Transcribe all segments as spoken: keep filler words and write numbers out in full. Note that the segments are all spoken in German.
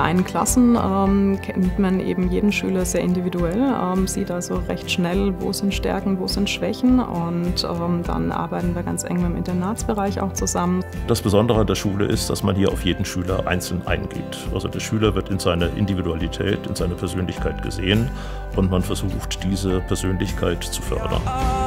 kleinen Klassen ähm, kennt man eben jeden Schüler sehr individuell, ähm, sieht also recht schnell, wo sind Stärken, wo sind Schwächen und ähm, dann arbeiten wir ganz eng mit dem Internatsbereich auch zusammen. Das Besondere an der Schule ist, dass man hier auf jeden Schüler einzeln eingeht. Also der Schüler wird in seiner Individualität, in seiner Persönlichkeit gesehen und man versucht, diese Persönlichkeit zu fördern.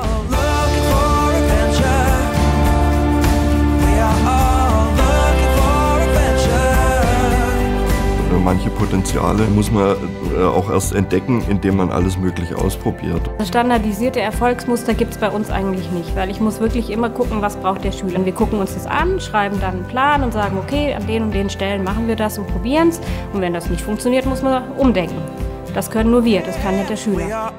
Manche Potenziale muss man auch erst entdecken, indem man alles Mögliche ausprobiert. Standardisierte Erfolgsmuster gibt es bei uns eigentlich nicht, weil ich muss wirklich immer gucken, was braucht der Schüler. Wir gucken uns das an, schreiben dann einen Plan und sagen, okay, an den und den Stellen machen wir das und probieren es. Und wenn das nicht funktioniert, muss man umdenken. Das können nur wir, das kann nicht der Schüler.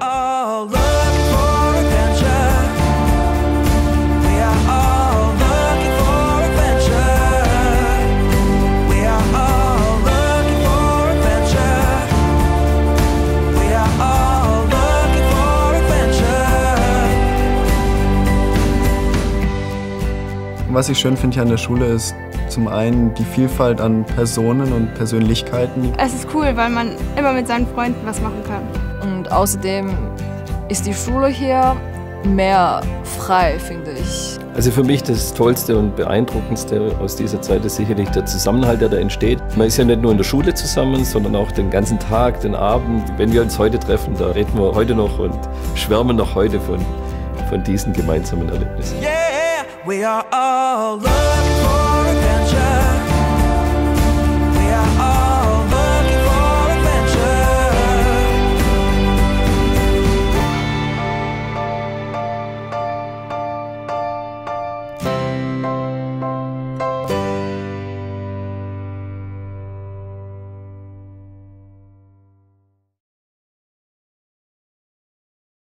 Was ich schön finde hier an der Schule ist zum einen die Vielfalt an Personen und Persönlichkeiten. Es ist cool, weil man immer mit seinen Freunden was machen kann. Und außerdem ist die Schule hier mehr frei, finde ich. Also für mich das Tollste und Beeindruckendste aus dieser Zeit ist sicherlich der Zusammenhalt, der da entsteht. Man ist ja nicht nur in der Schule zusammen, sondern auch den ganzen Tag, den Abend. Wenn wir uns heute treffen, da reden wir heute noch und schwärmen noch heute von, von diesen gemeinsamen Erlebnissen. Yeah, we are all looking